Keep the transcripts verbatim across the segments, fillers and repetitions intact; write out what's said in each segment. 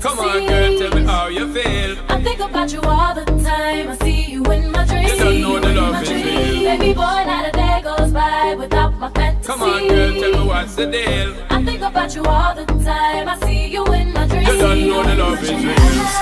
Come on, girl, tell me how you feel. I think about you all the time. I see you in my dreams. You don't know the love is real. Baby boy, not a day goes by without my fantasy. Come on, girl, tell me what's the deal. I think about you all the time. I see you in my dreams. You don't know the love is real.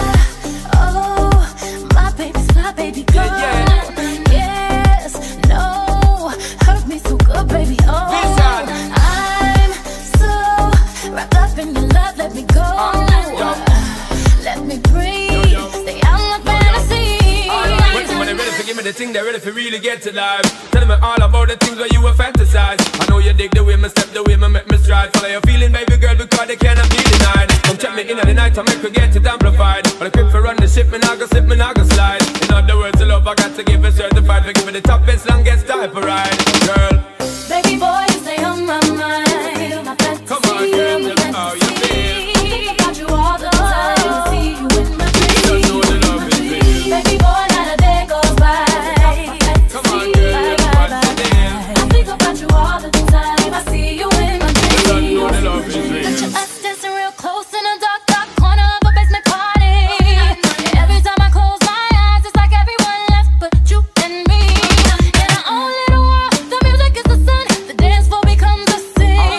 Oh, my baby's my baby girl. Yeah, yeah. Yes, no, hurt me so good, baby. Oh, Listen. I'm so wrapped up in your love. Let me go. Uh, yeah. Let me breathe. Yo, yo. Stay out my fantasy. When somebody ready to give me the thing, they ready to really get to life. Tell me all about the things where you were fantasize. I know you dig the way me step, the way me make me stride. Follow your feeling, baby girl, because they cannot be denied. Come check me in at the night, I make her get it amplified. On the grip for run the ship, me nah go slip, me nah go slide. In other words, the love I got to give it certified. For give me the toughest, longest type of ride. Girl, Baby boy, you stay on my mind. My fantasy, come on, girl, tell me how you feel. I think about you all the time. I see you in my dreams. You don't know the love is real. Baby boy, not a day goes by. Come on, girl, what's the deal? I think about you all the time. I see you in my dreams. You don't know the love is real. Picture us dancing real close in a dark, dark corner of a basement party. Every time I close my eyes, it's like everyone left but you and me. In our own little world, the music is the sun. The dance floor becomes a scene.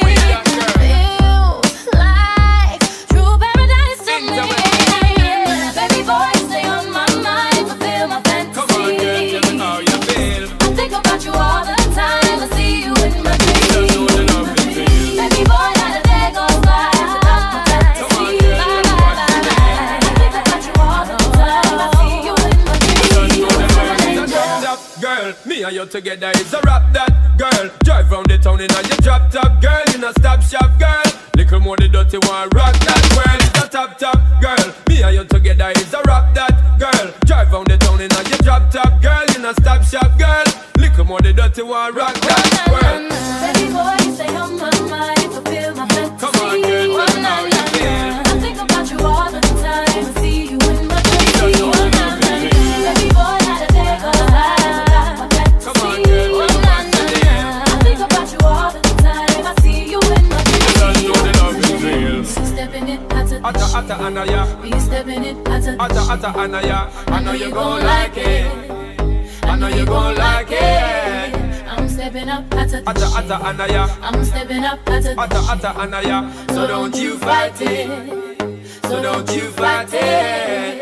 Feels like true paradise to me. Baby boy, stay on my mind, fulfill my fantasy. Come on, girl, tell me how you feel. I think about you all the time. I see you in my dreams. You don't know the love is real. Baby boy, not a day goes by without my fantasy. Come on, girl, what's the deal? I think about you all the time. I see you in my You don't know the love is dreams. a drop top, girl. Me and you together is a rap that, girl. Drive round the town in a your drop top, girl. You no stop shop, girl. Little more the dirty one, rock that world. It's a top top, girl. Me and you together is a rap that, girl. Drive round the town in a your drop top, girl. You no stop shop, girl. Little more the dirty one, rock that world. Baby boy, you stay on my mind, fulfill my fantasy. Come on, girl, tell me how you feel. I think about you all the time. I see you in my dreams. You don't know the love is real. Baby boy, not a day goes by without my fantasy. Come on, girl, what's the deal? I think about you all the time. I see you in my dreams. You don't know the love is real. Stepping it, I touch. Atta atta anaya, Be stepping it, I touch. atta atta anaya. I know you gon' like it. I know you gon' like it. I'm stepping up, I touch. Atta atta anaya, I'm stepping up, I touch. atta atta anaya. So don't you fight it. So don't you fight it.